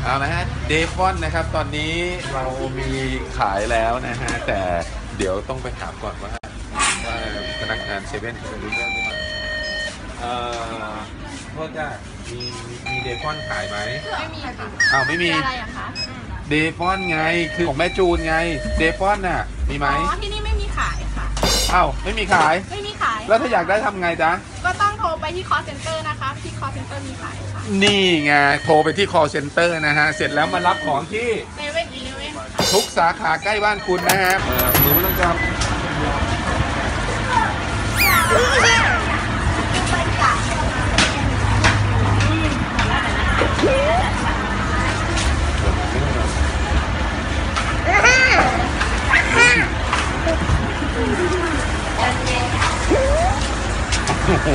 เอานะฮะเดฟอนนะครับตอนนี้เรามีขายแล้วนะฮะแต่เดี๋ยวต้องไปถามก่อนว่าพนักงานเซเว่นจะรู้เรื่องหรือเปล่าโทษจ้ะมีเดฟอนขายไหมไม่มีค่ะอ้าวไม่มีอะไรอะคะเดฟอนไงคือของแม่จูนไงเดฟอนน่ะมีไหมอ๋อที่นี่ไม่มีขายค่ะอ้าวไม่มีขายไม่มีขายแล้วถ้าอยากได้ทำไงจ๊ะก็ต้องโทรไปที่ call center นะคะที่ call center มีขายค่ะนี่ไงโทรไปที่ call center นะฮะเสร็จแล้วมารับของที่ 7-11 ทุกสาขาใกล้บ้านคุณนะฮะมือไม่ต้องจับโอ้โห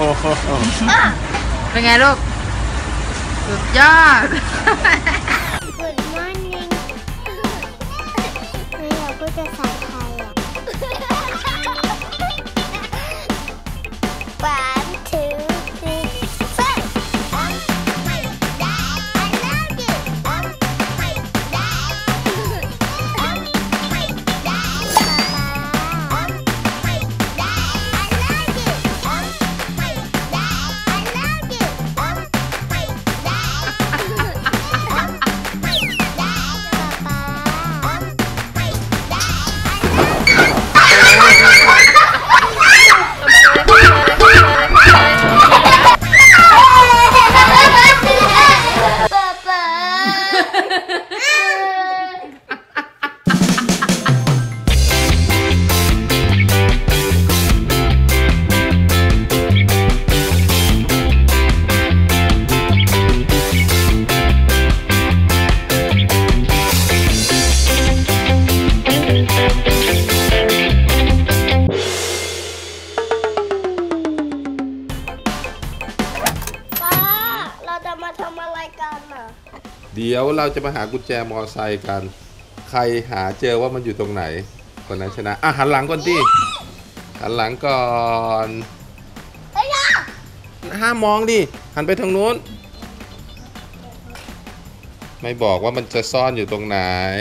เป็นไงลูกสุดยอด Good morning ไม่อยากพูดภาษาไทยอ่ะ One, two, three, four. Oh my God, I love you. Oh my God. Oh my God. Oh my God, I love you. Oh my God, I love you. Oh my เดี๋ยวเราจะมาหากุญแจมอไซค์กันใครหาเจอว่ามันอยู่ตรงไหนคนนั้นชนะหันหลังก่อนดิหันหลังก่อนห้ามมองดิหันไปทางนู้นไม่บอกว่ามันจะซ่อนอยู่ตรงไหน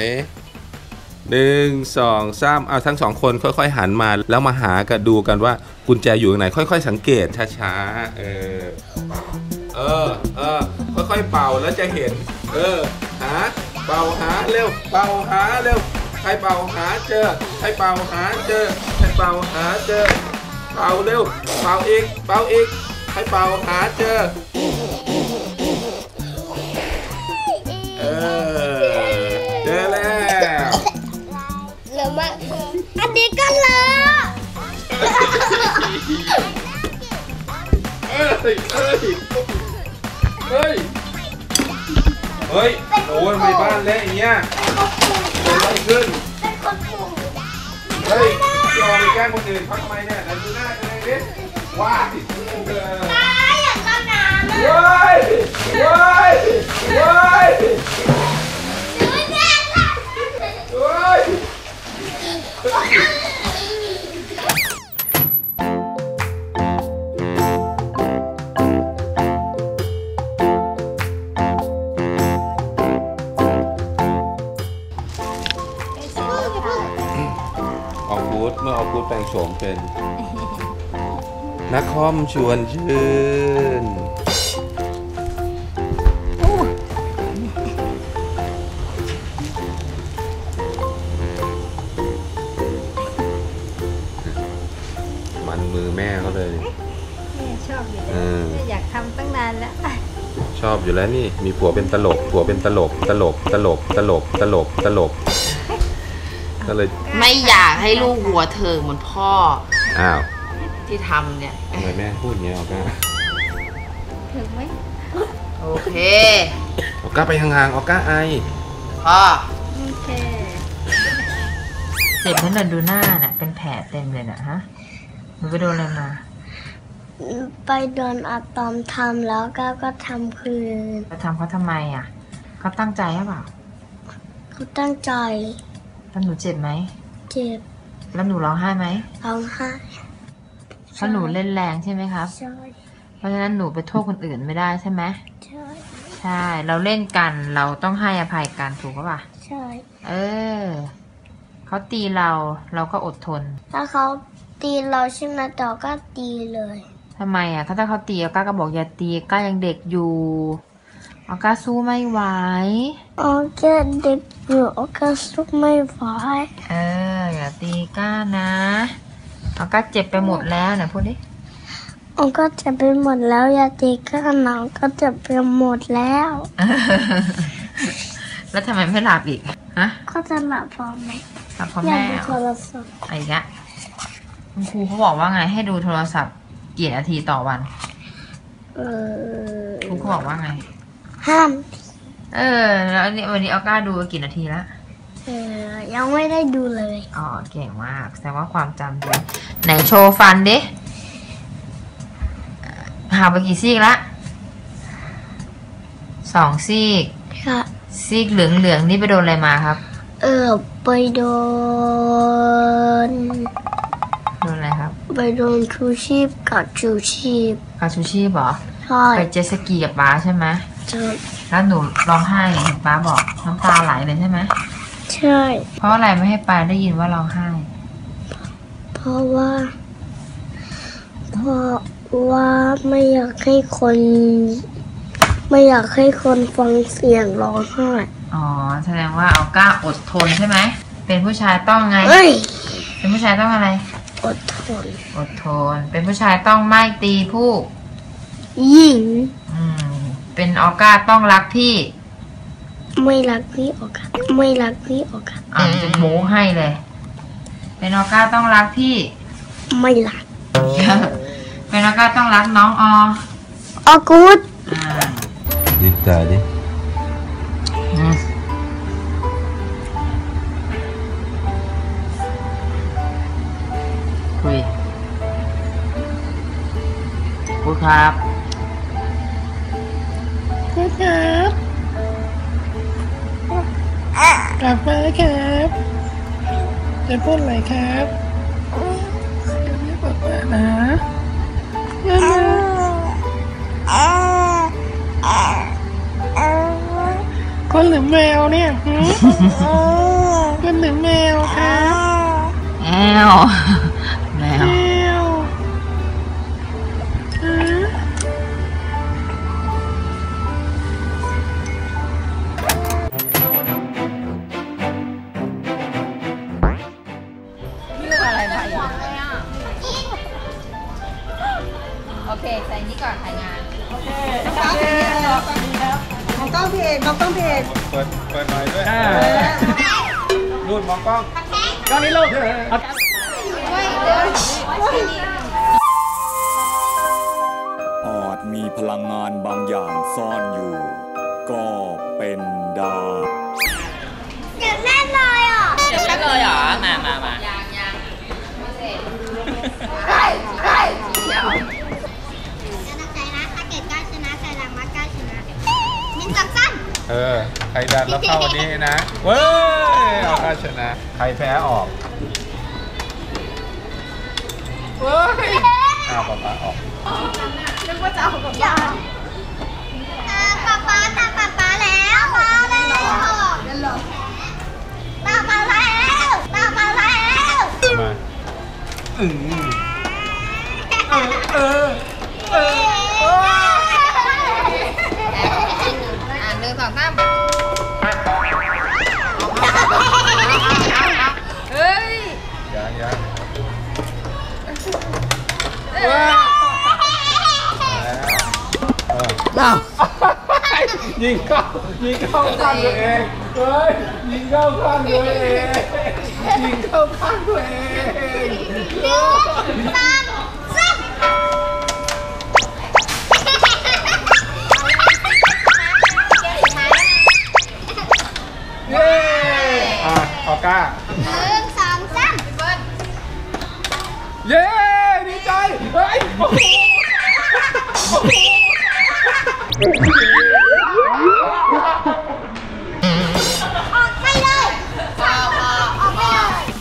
1 2 3เอาทั้ง2คนค่อยๆหันมาแล้วมาหากันดูกันว่ากุญแจอยู่ตรงไหนค่อยๆสังเกตช้าๆค่อยๆเป่าแล้วจะเห็นหาเป่าหาเร็วเป่าหาเร็วใครเป่าหาเจอใครเป่าหาเจอใครเป่าหาเจอเป่าเร็วเป่าอีกเป่าอีกใครเป่าหาเจอเจอแล้วเหลือมาอันนี้ก็เลอะเฮ้ยโอ้ยไม่บ้านเละอย่างเงี้ยเกิดอะไรขึ้นเฮ้ยจะออกไปแกล้งคนอื่นเขาทำไมเนี่ยไหนดูหน้ากันเลยดิว้ายอยากต้มน้ำเว้ยเมื่อออกูดแปลงโฉมเป็นนักคอมชวนชื่นมันมือแม่เขาเลยชอบอยู่อยากทำตั้งนานแล้วชอบอยู่แล้วนี่มีผัวเป็นตลกก็เลยไม่อยากให้ลูกหัวเธอเหมือนพ่ออ้าวที่ทำเนี่ยทำไมแม่พูดอย่างนี้ออก้าถึงไหมโอเคออก้าไปห่างๆออก้าไอพ่อโอเคเจ็บนั่นน่ะดูหน้าน่ะเป็นแผลเต็มเลยน่ะฮะหนูไปโดนอะไรมาไปโดนอะตอมทำแล้วก็ทำคืนไปทำเขาทำไมอ่ะเขาตั้งใจหรือเปล่าเขาตั้งใจแล้วหนูเจ็บไหมเจ็บแล้วหนูร้องไห้ไหมร้องไห้เพราะหนูเล่นแรงใช่ไหมครับใช่เพราะฉะนั้นหนูไปโทษคนอื่นไม่ได้ใช่ไหมใช่ใช่ เราเล่นกันเราต้องให้อภัยกันถูกปะป่ะใช่เออเขาตีเราเราก็อดทนถ้าเขาตีเราใช่ไหมต่อก็ตีเลยทำไมอ่ะถ้าเขาตีอาก้าก็บอกอย่าตีก้ายังเด็กอยู่อาก้าสู้ไม่ไหวโอเคเด็กอยู่โอเคสู้ไม่ไหวเอออย่าตีก้านะอาก้าเจ็บไปหมดแล้วไหนพูดดิโอก็จะไปหมดแล้วยาตีก็หนาวก็จะไปหมดแล้วแล้วทำไมไม่หลับอีกฮะก็จะหลับพอไหมหลับเพราะอยากแม่ดูเหรโทอรศัพท์อะไรเงี้ยคุณครูเขาบอกว่าไงให้ดูโทรศัพท์กี่นาทีต่อวัน ครูเขาบอกว่าไงห้ามแล้ววันนี้อาก้าดูกี่นาทีแล้วยังไม่ได้ดูเลยอ๋อเก่งมากแสดงว่าความจำดีไหนโชว์ฟันดิหาไปกี่ซีกละ2 ซีกค่ะซีกเหลืองๆนี่ไปโดนอะไรมาครับไปโดนโดนอะไรครับไปโดนชูชีพกับชูชีพกาชูชีพเหรอใช่ไปเจ็ตสกีกับป๊าใช่ไหมใช่แล้วหนูร้องไห้เห็นป๊าบอกน้ำตาไหลเลยใช่ไหมใช่เพราะอะไรไม่ให้ไปได้ยินว่าร้องไห้เพราะว่าไม่อยากให้คนฟังเสียงร้องไห้อ๋อแสดงว่าเอาก้าอดทนใช่ไหมเป็นผู้ชายต้องไงเฮ้ยเป็นผู้ชายต้องอะไรอดทนอดทน เป็นผู้ชายต้องไม่ตีผู้หญิงเป็นออก้าต้องรักพี่ไม่รักพี่ออกกันไม่รักพี่ออกกันจะโม้ให้เลย เป็นออก้าต้องรักพี่ไม่รักเป็นออก้าต้องรักน้องอออกูดดิบตาดิคุยพูดครับพูดครับกลับมาครับจะพูดอะไรครับเดี๋ยวนี้บอกว่านะคนหรือแมวเนี่ยคนหรือแมวครับแมวแมวแมวโอเคใส่นี้ก่อนถ่ายงานมองกล้องพี่เอกมองกล้องพี่เอกเปิดหน่อยด้วยนู่นมองกล้องกล้องนี้ลูกอาจมีพลังงานบางอย่างซ่อนอยู่ ก็เป็นได้เจ็บแน่เลยอ่ะเจ็บเลยเหรอ มายังไม่เสร็จเดี๋ยวจะตั้งใจนะถ้าเกิดก้าวชนะใครรังมาก้าวชนะ1 2 3 ใครดันแล้วเข้าวันนี้นะ เว้ยเอาก้าชนะ ใครแพ้ออก เว้ยเอาป๊าออกนึกว่าจะเอากับอย่าป๊าตามป๊าแล้วมาแล้วตามมาแล้วตามมาแล้วมา 1 2 3เฮ้ยยังยิงเข้าข้างตัวเองเฮ้ยยิงเข้าข้างตัวเองยิงเข้าข้างตัวเอง เย้ออก้า 1 2 3 เย้ดีใจเฮ้ยโอ้โหออกไปเลยออกไปเลย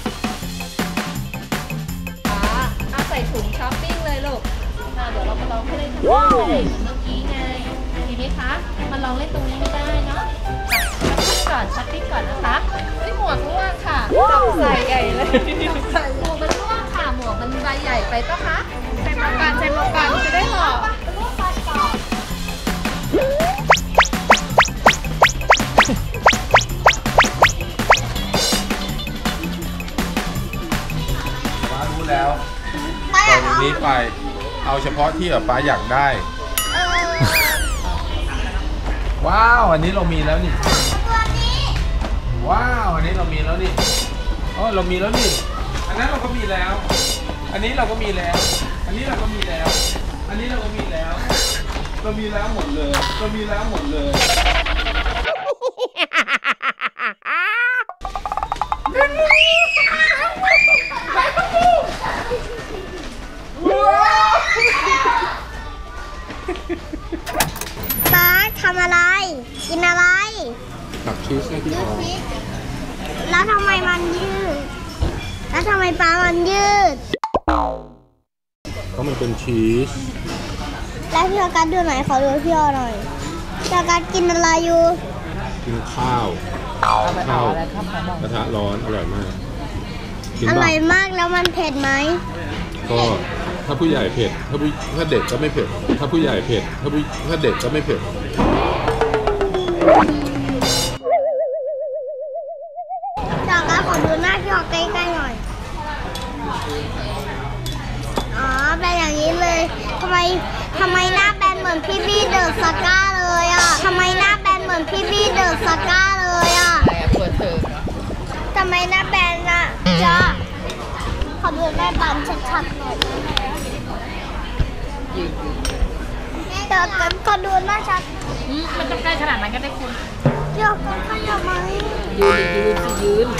เอาใส่ถุงช้อปปิ้งเลยลูกเดี๋ยวเรามาลองให้เล่นกันเมื่อกี้ไงดีไหมคะ มาลองเล่นตชัตตี้ก่อนนะคะนี่หมวกร่วงค่ะจับใส่ใหญ่เลยหมวกมันร่วงค่ะหมวกมันใบใหญ่ไปปะคะใส่มากันจะได้หล่อร่วงมาก่อนป้ารู้แล้วต่อจากนี้ไปเอาเฉพาะที่แบบป้าอยากได้ ว้าวอันนี้เรามีแล้วนี่ตัวนี้ว้าวอันนี้เรามีแล้วนี่อ๋อเรามีแล้วนี่อันนั้นเราก็มีแล้ว อันนี้เราก็มีแล้ว อันนี้เราก็มีแล้ว อันนี้เราก็มีแล้ว เรามีแล้วหมดเลย เรามีแล้วหมดเลยป๊าทำอะไร กินอะไรตักชีสให้พี่ออมแล้วทำไมมันยืด แล้วทำไมป๊ามันยืดเพราะมันเป็นชีสแล้วพี่ออกัสดูหน่อยขอดูพี่ออหน่อยพี่ออกัสกินอะไรอยู่กินข้าวกระทะร้อนอร่อยมากกินอบ้าร่อยมากแล้วมันเผ็ดไหมก็ถ้าผู้ใหญ่เผ็ดถ้าเด็กก็ไม่เผ็ดถ้าผู้ใหญ่เผ็ดถ้าเด็กก็ไม่เผ็ดพี่ออกัสขอดูหน้าพี่ออใกล้ๆหน่อย อ๋อเป็นอย่างนี้เลยทำไมหน้าแบนเหมือนพี่บี้เดอะสก้าเลยอ่ะทำไมหน้าแบนเหมือนพี่บี้เดอะสก้าเลยอ่ะทำไมหน้าแบนอ่ะจ้าขอดูแม่บันชัดๆหน่อยเดี๋ยวขอดูหน้าชัดมันจะใกล้ขนาดนั้นก็ได้คุณเดี๋ยวกันขยับไหมยืน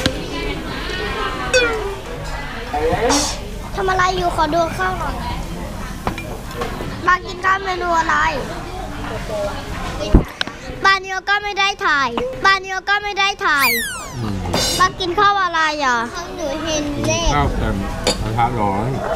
ทำอะไรอยู่ขอดูข้าวหน่อยมากินข้าวเมนูอะไรบานเนียวก็ไม่ได้ถ่ายมากินข้าวอะไรอ่ะหนูเห็นเลขข้าวกันกระทะร้อน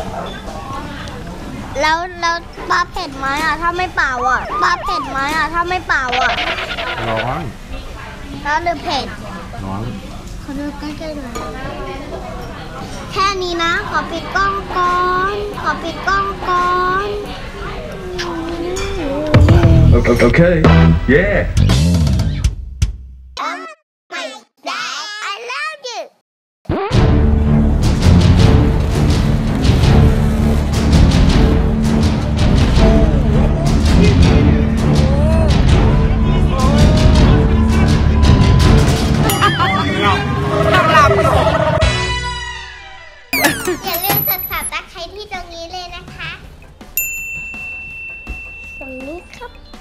แล้วปลาเผ็ดไหมอ่ะถ้าไม่เปล่าอ่ะปลาเผ็ดไหมอ่ะถ้าไม่เปล่าอ่ะร้อนแล้วหรือเผ็ดร้อนขอดูใกล้ๆหน่อยแค่นี้นะขอปิดกล้องก่อน Okay. Yeah. I love you อย่าลืมกด Subscribe ที่ตรงนี้เลยนะคะ ตรงนี้ครับ